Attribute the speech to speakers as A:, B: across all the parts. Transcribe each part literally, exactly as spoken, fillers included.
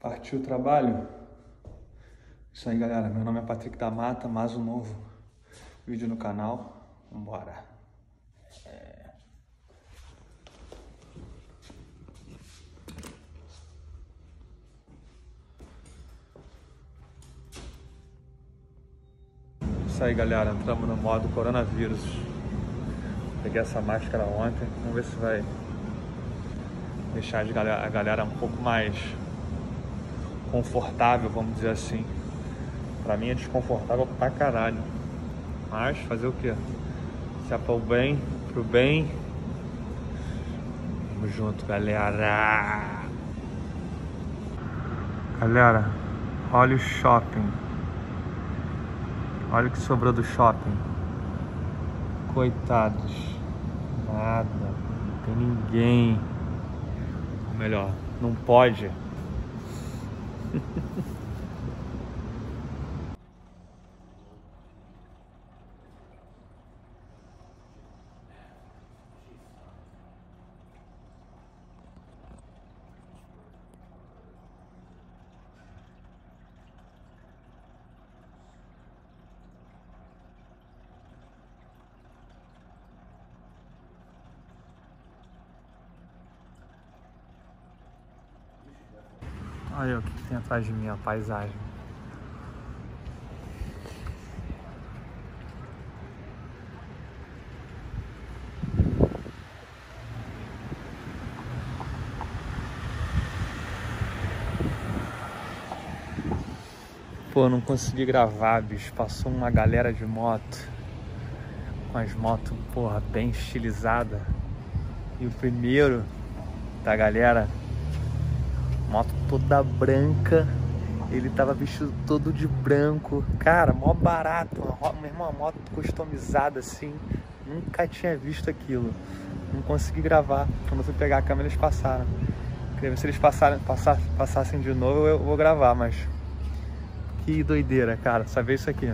A: Partiu o trabalho? Isso aí, galera. Meu nome é Patrick da Mata, mais um novo vídeo no canal. Vambora. É... Isso aí, galera. Entramos no modo coronavírus. Peguei essa máscara ontem. Vamos ver se vai deixar a galera um pouco mais confortável, vamos dizer assim. Pra mim é desconfortável pra caralho, mas fazer o que? Se é pro bem, pro bem. Vamos junto, galera. Galera, olha o shopping. Olha o que sobrou do shopping. Coitados. Nada, não tem ninguém. Ou melhor, não pode. Olha o que tem atrás de mim, a paisagem. Pô, não consegui gravar, bicho. Passou uma galera de moto. Com as motos, porra, bem estilizada. E o primeiro da galera, moto toda branca. Ele tava vestido todo de branco. Cara, mó barato. Uma, uma moto customizada assim. Nunca tinha visto aquilo. Não consegui gravar. Quando eu fui pegar a câmera, eles passaram. Queria ver se eles passaram, passar, passassem de novo, eu vou gravar, mas... Que doideira, cara. Só ver isso aqui.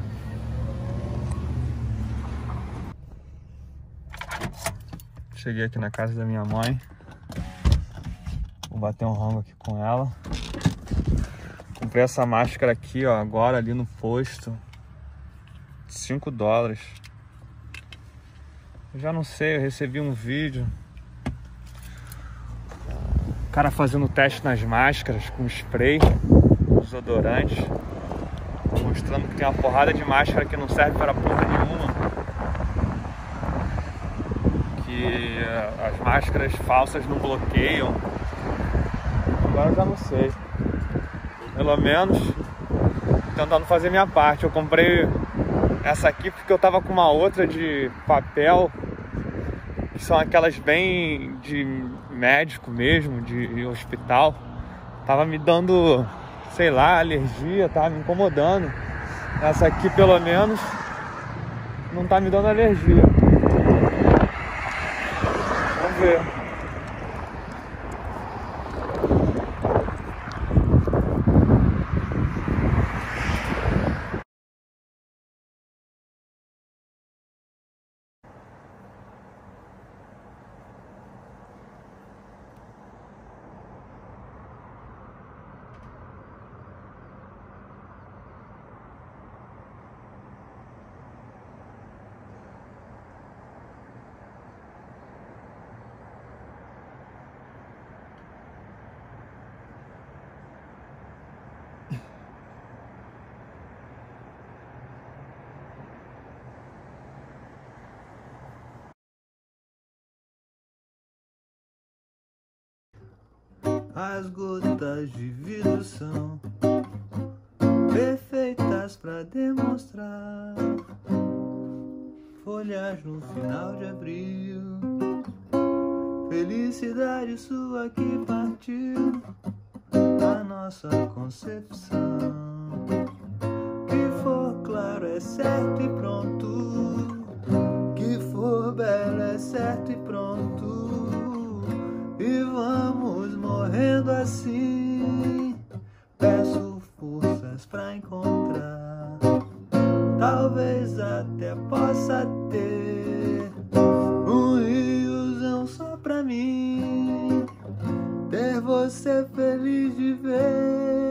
A: Cheguei aqui na casa da minha mãe. Vou bater um rango aqui com ela. Comprei essa máscara aqui, ó, agora ali no posto. cinco dólares. Eu já não sei, eu recebi um vídeo. O cara fazendo teste nas máscaras com spray, desodorante. Mostrando que tem uma porrada de máscara que não serve para porra nenhuma. Que as máscaras falsas não bloqueiam. Agora eu já não sei. Pelo menos tentando fazer minha parte. Eu comprei essa aqui porque eu tava com uma outra de papel, que são aquelas bem de médico mesmo, de hospital. Tava me dando, sei lá, alergia, tava me incomodando. Essa aqui pelo menos não tá me dando alergia. Vamos ver. As gotas de vidro são perfeitas pra demonstrar folhas no final de abril. Felicidade sua que partiu a nossa concepção. Que for claro é certo e pronto. Que for belo é certo e pronto. E vamos morrendo assim. Peço forças pra encontrar. Talvez até possa ter um riozão só pra mim. Ter você feliz de ver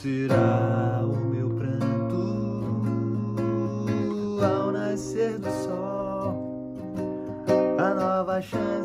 B: será o meu pranto ao nascer do sol, a nova chance